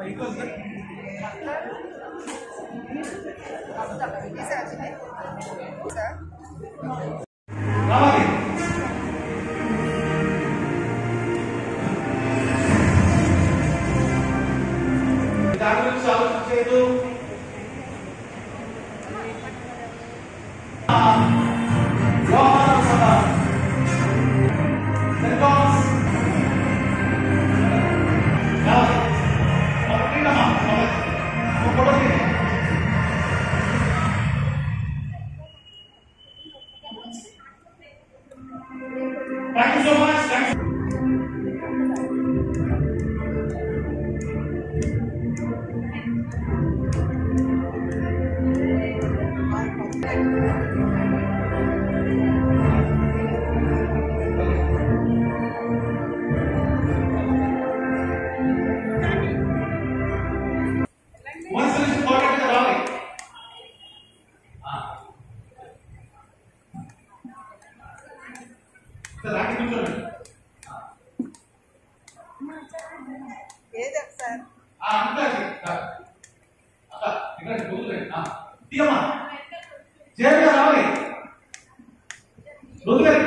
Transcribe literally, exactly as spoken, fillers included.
Thank you so much. Thank you. One solution for it is Raleigh. Sir, I can do it. ఏదే sir ఆ అంతా అక్క ఇక్కడ కూర్చోండి ఆ తీయమ్మా చేరుగా రావాలి రోజుగా